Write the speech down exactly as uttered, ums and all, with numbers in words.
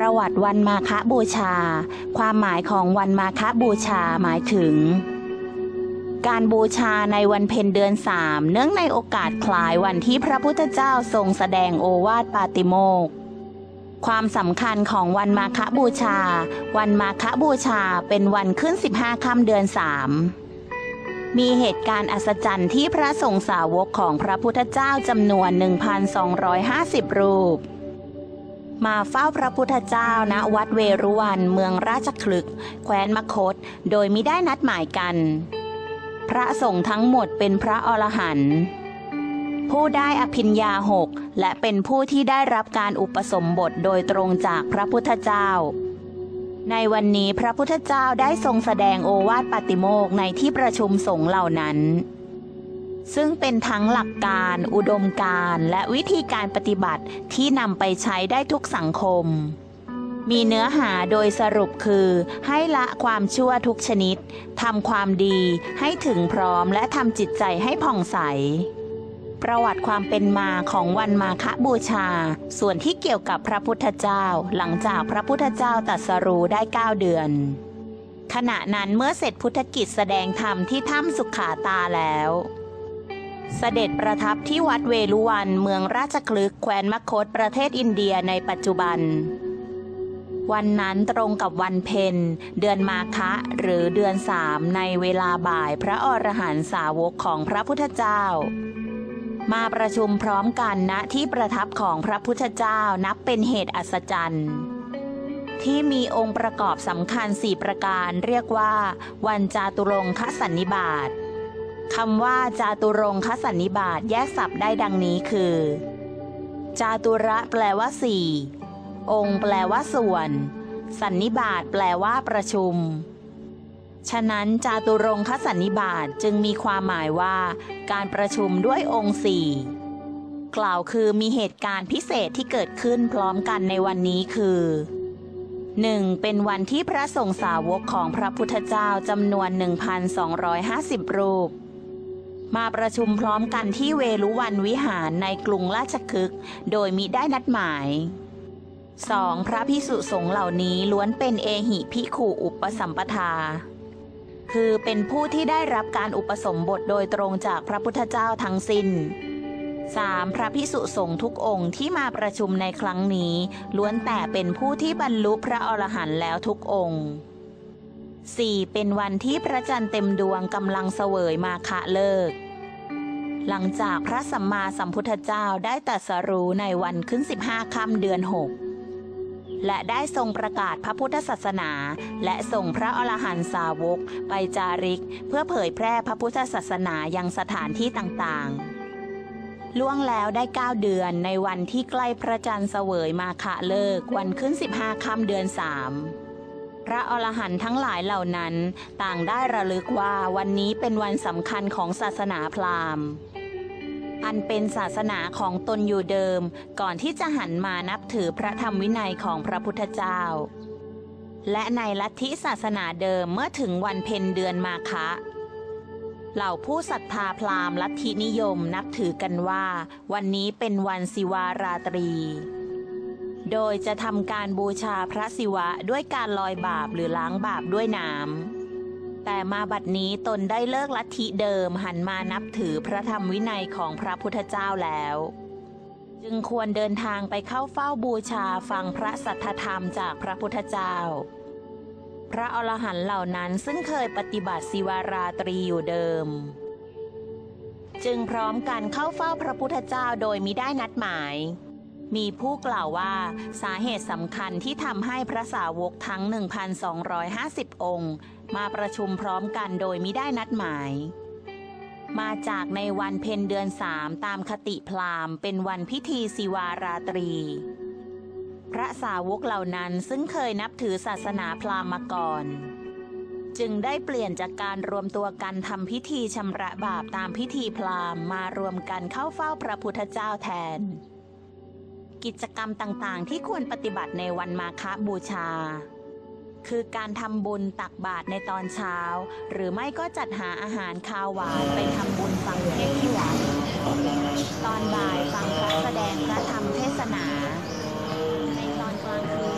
ประวัติวันมาฆบูชาความหมายของวันมาฆบูชาหมายถึงการบูชาในวันเพ็ญเดือนสามเนื่องในโอกาสคล้ายวันที่พระพุทธเจ้าทรงแสดงโอวาทปาติโมกข์ความสำคัญของวันมาฆบูชาวันมาฆบูชาเป็นวันขึ้นสิบห้าค่ำเดือนสามมีเหตุการณ์อัศจรรย์ที่พระสงฆ์สาวกของพระพุทธเจ้าจำนวน หนึ่งพันสองร้อยห้าสิบ รูปมาเฝ้าพระพุทธเจ้าณวัดเวรุวันเมืองราชคลึกแคว้นมคธโดยมิได้นัดหมายกันพระสงฆ์ทั้งหมดเป็นพระอรหันต์ผู้ได้อภิญญาหกและเป็นผู้ที่ได้รับการอุปสมบทโดยตรงจากพระพุทธเจ้าในวันนี้พระพุทธเจ้าได้ทรงแสดงโอวาทปาติโมกข์ในที่ประชุมสงฆ์เหล่านั้นซึ่งเป็นทั้งหลักการอุดมการณ์และวิธีการปฏิบัติที่นำไปใช้ได้ทุกสังคมมีเนื้อหาโดยสรุปคือให้ละความชั่วทุกชนิดทำความดีให้ถึงพร้อมและทำจิตใจให้ผ่องใสประวัติความเป็นมาของวันมาฆบูชาส่วนที่เกี่ยวกับพระพุทธเจ้าหลังจากพระพุทธเจ้าตรัสรู้ได้เก้าเดือนขณะนั้นเมื่อเสร็จพุทธกิจแสดงธรรมที่ถ้ำสุขาตาแล้วเสด็จประทับที่วัดเวรุวันเมืองราชคลึกแคว้นมคธประเทศอินเดียในปัจจุบันวันนั้นตรงกับวันเพ็ญเดือนมาฆะหรือเดือนสามในเวลาบ่ายพระอรหันตสาวกของพระพุทธเจ้ามาประชุมพร้อมกันณที่ประทับของพระพุทธเจ้านับเป็นเหตุอัศจรรย์ที่มีองค์ประกอบสำคัญสี่ประการเรียกว่าวันจาตุรงคสันนิบาตคำว่าจาตุรงคสันนิบาตแยกศัพท์ได้ดังนี้คือจาตุระแปลว่าสี่องค์แปลว่าส่วนสันนิบาตแปลว่าประชุมฉะนั้นจาตุรงคสันนิบาตจึงมีความหมายว่าการประชุมด้วยองค์สี่กล่าวคือมีเหตุการณ์พิเศษที่เกิดขึ้นพร้อมกันในวันนี้คือ หนึ่ง. เป็นวันที่พระสงฆ์สาวกของพระพุทธเจ้าจำนวน หนึ่งพันสองร้อยห้าสิบ รูปมาประชุมพร้อมกันที่เวรุวันวิหารในกรุงราชคฤห์โดยมิได้นัดหมาย สอง. พระภิกษุสงฆ์เหล่านี้ล้วนเป็นเอหิภิกขุอุปสัมปทาคือเป็นผู้ที่ได้รับการอุปสมบทโดยตรงจากพระพุทธเจ้าทั้งสิ้น สาม. พระภิกษุสงฆ์ทุกองค์ที่มาประชุมในครั้งนี้ล้วนแต่เป็นผู้ที่บรรลุพระอรหันต์แล้วทุกองค์ สี่. เป็นวันที่พระจันทร์เต็มดวงกำลังเสวยมาฆเลิกษ์หลังจากพระสัมมาสัมพุทธเจ้าได้ตรัสรู้ในวันขึ้นสิบห้าค่ำเดือนหกและได้ทรงประกาศพระพุทธศาสนาและส่งพระอรหันตสาวกไปจาริกเพื่อเผยแพร่พระพุทธศาสนายังสถานที่ต่างๆล่วงแล้วได้เก้าเดือนในวันที่ใกล้พระจันทร์เสวยมาฆเลิกษ์วันขึ้นสิบห้าค่ำเดือนสามพระอรหันต์ทั้งหลายเหล่านั้นต่างได้ระลึกว่าวันนี้เป็นวันสำคัญของศาสนาพราหมณ์อันเป็นศาสนาของตนอยู่เดิมก่อนที่จะหันมานับถือพระธรรมวินัยของพระพุทธเจ้าและในลัทธิศาสนาเดิมเมื่อถึงวันเพ็ญเดือนมาฆะเหล่าผู้ศรัทธาพราหมณ์ลัทธินิยมนับถือกันว่าวันนี้เป็นวันศิวาราตรีโดยจะทำการบูชาพระศิวะด้วยการลอยบาปหรือล้างบาปด้วยน้ำแต่มาบัดนี้ตนได้เลิกลัทธิเดิมหันมานับถือพระธรรมวินัยของพระพุทธเจ้าแล้วจึงควรเดินทางไปเข้าเฝ้าบูชาฟังพระสัทธธรรมจากพระพุทธเจ้าพระอรหันต์เหล่านั้นซึ่งเคยปฏิบัติศิวาราตรีอยู่เดิมจึงพร้อมกันเข้าเฝ้าพระพุทธเจ้าโดยมิได้นัดหมายมีผู้กล่าวว่าสาเหตุสำคัญที่ทำให้พระสาวกทั้ง หนึ่งพันสองร้อยห้าสิบ องค์มาประชุมพร้อมกันโดยมิได้นัดหมายมาจากในวันเพ็ญเดือนสามตามคติพราหมณ์เป็นวันพิธีศิวาราตรีพระสาวกเหล่านั้นซึ่งเคยนับถือศาสนาพราหมณ์มาก่อนจึงได้เปลี่ยนจากการรวมตัวกันทำพิธีชำระบาปตามพิธีพราหมณ์มารวมกันเข้าเฝ้าพระพุทธเจ้าแทนกิจกรรมต่างๆที่ควรปฏิบัติในวันมาฆบูชาคือการทำบุญตักบาตรในตอนเช้าหรือไม่ก็จัดหาอาหารคาวหวานไปทำบุญฟังเทศน์ที่วัดตอนบ่ายฟังพระแสดงพระธรรมเทศนาในตอนกลางคืน